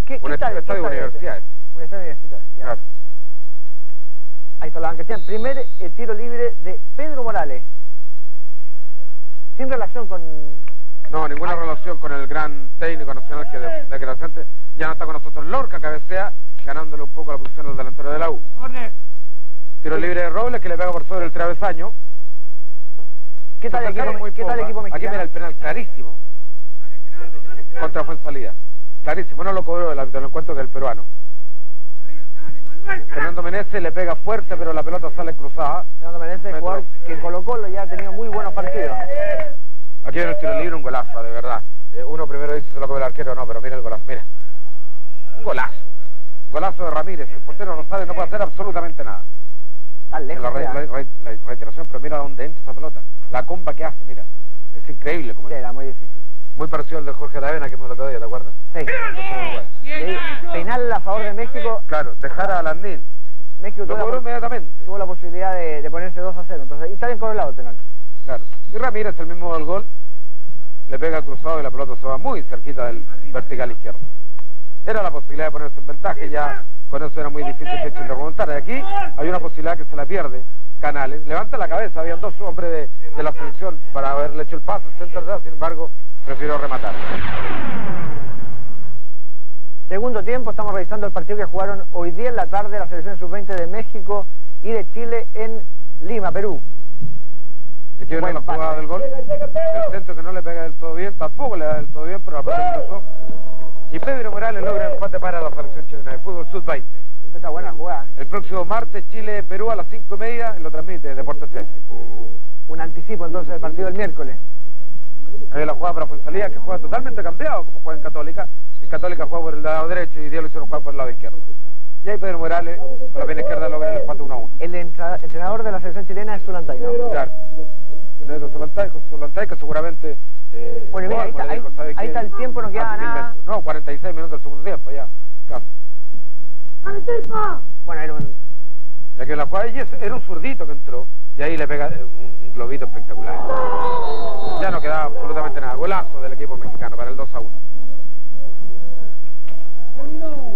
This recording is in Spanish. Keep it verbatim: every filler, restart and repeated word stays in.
¿Qué, un qué tal? estadio de universidades. Un estadio universitario, ya. Claro. Ahí está la banquetera. Primer eh, tiro libre de Pedro Morales. Sin relación con... No, ninguna relación con el gran técnico nacional que de, desgraciadamente ya no está con nosotros. Lorca cabecea, ganándole un poco la posición al delantero de la U. Tiro libre de Robles, que le pega por sobre el travesaño. ¿Qué tal el equipo, muy ¿qué tal el equipo mexicano? Aquí mira el penal clarísimo. Contra Fuensalida. Clarísimo, no lo cobró el árbitro, lo encuentro que el peruano. Fernando Meneses le pega fuerte, pero la pelota sale cruzada. Fernando Meneses, jugador que en Colo Colo ya ha tenido muy buenos partidos. Aquí viene el tiro libre, un golazo, de verdad. Eh, uno primero dice se lo come el arquero, no, pero mira el golazo, mira. Un golazo. Un golazo de Ramírez, el portero Rosales no puede hacer absolutamente nada. Tan lejos. La, re, la, re, la reiteración, pero mira dónde entra esa pelota. La comba que hace, mira. Es increíble como... Sí, era muy difícil. Muy parecido al de Jorge Aravena que me lo todavía, ¿te acuerdas? Sí. Sí. Penal a favor de México. Claro, dejar a Landín. México lo tuvo, cobró la, inmediatamente. tuvo la posibilidad de, de ponerse dos a cero. Entonces, y está bien cobrado el penal. Claro. Y Ramírez, el mismo del gol, le pega al cruzado y la pelota se va muy cerquita del vertical izquierdo. Era la posibilidad de ponerse en ventaja y ya con eso era muy difícil que echen de remontar. Y aquí hay una posibilidad que se la pierde. Canales, levanta la cabeza, habían dos hombres de, de la selección para haberle hecho el pase, center, sin embargo, prefirió rematar. Segundo tiempo, estamos revisando el partido que jugaron hoy día en la tarde la selección sub veinte de México y de Chile en Lima, Perú. Y aquí viene la jugada del gol. El centro que no le pega del todo bien, tampoco le da del todo bien, pero la pelota cruzó. Y Pedro Morales logra el empate para la selección chilena de fútbol sub veinte. Está buena jugada. El próximo martes, Chile-Perú a las cinco y media, lo transmite Deportes trece. Un anticipo entonces del partido del miércoles. Ahí la jugada para Fuensalida, que juega totalmente cambiado, como juega en Católica. En Católica juega por el lado derecho y Diego lo hicieron jugar por el lado izquierdo. Y ahí Pedro Morales, con la pierna izquierda, logra el empate uno a uno. El entrenador de la selección chilena es Zulantay, ¿no? Claro. El Zulantay, Zulantay que seguramente... Eh, bueno, mira, ahí, está, ahí, dijo, ahí está el tiempo, no queda nada. No, cuarenta y seis minutos del segundo tiempo, ya. Casi. Bueno, era un... Ya que la jugada, y era un zurdito que entró, y ahí le pega un, un globito espectacular. Ya no quedaba absolutamente nada. Golazo del equipo mexicano para el dos a uno.